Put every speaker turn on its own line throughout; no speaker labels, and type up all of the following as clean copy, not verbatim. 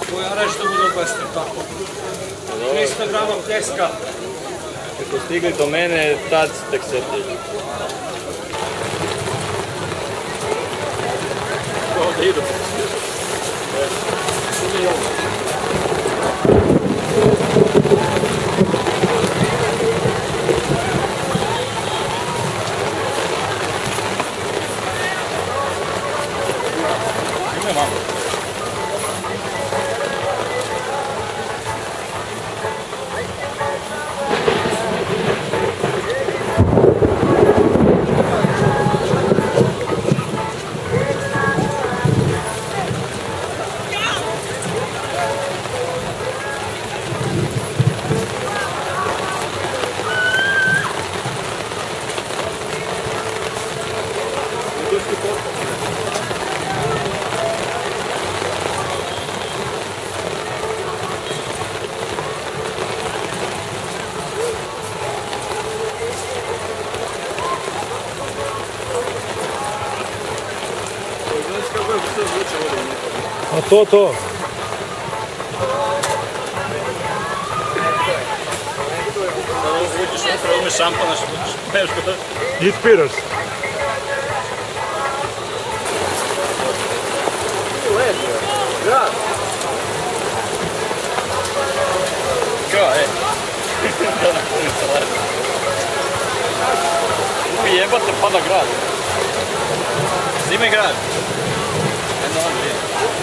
Koja nešto bude pester, tako. 300 grama pljeska.
Ako stigli do mene, tad tek setili. Ovdje idu.
A to.
Uđeš unutra, uzmeš šampana što budeš teško.
I spiraš.
Grad. Kao, Upi jebate, pada grad. Zime grad. Jedno ono je.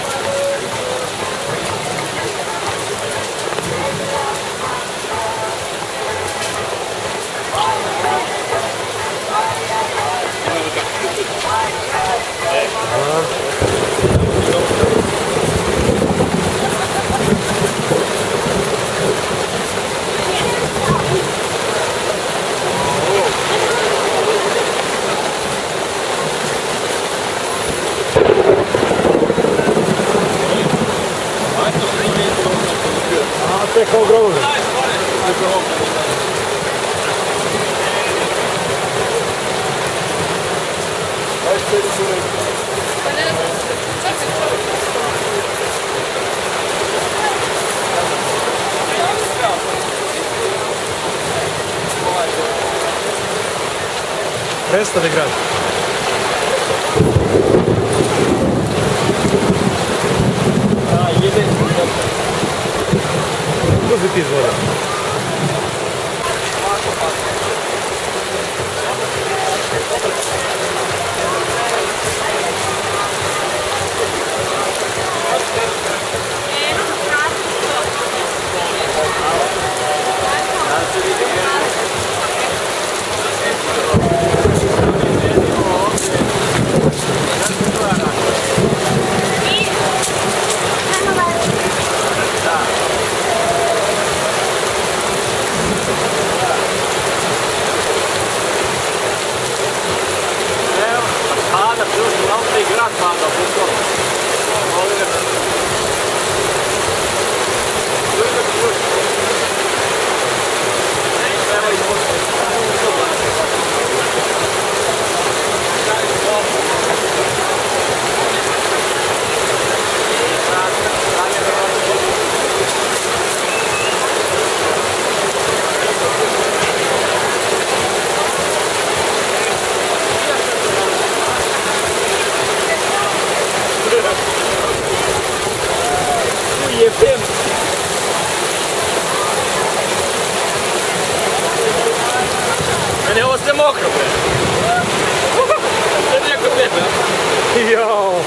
To je kao grobovi. Prestane grad. Uzmi ti izvora. Meni je ovo sve mokro, bre. Sve nije kod tebe. Jao.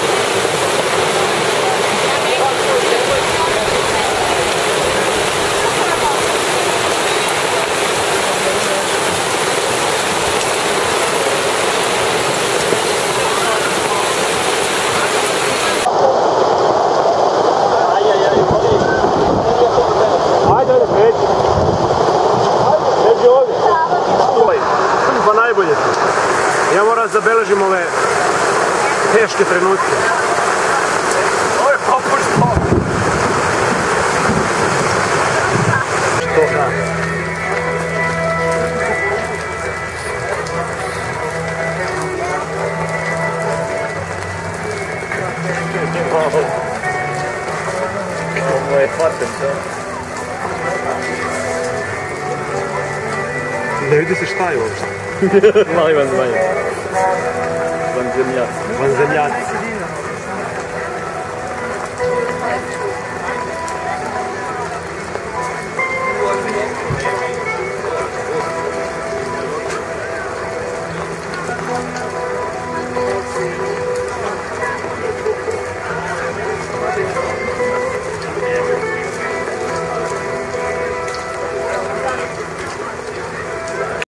Ja moram da zabeležim ove teške trenutke. Ovo je popuštvo. Što da?
Ovo je patent, da?
Ne vidi se šta je uopšte.
Mali vanzemljac.
Vanzemljaci.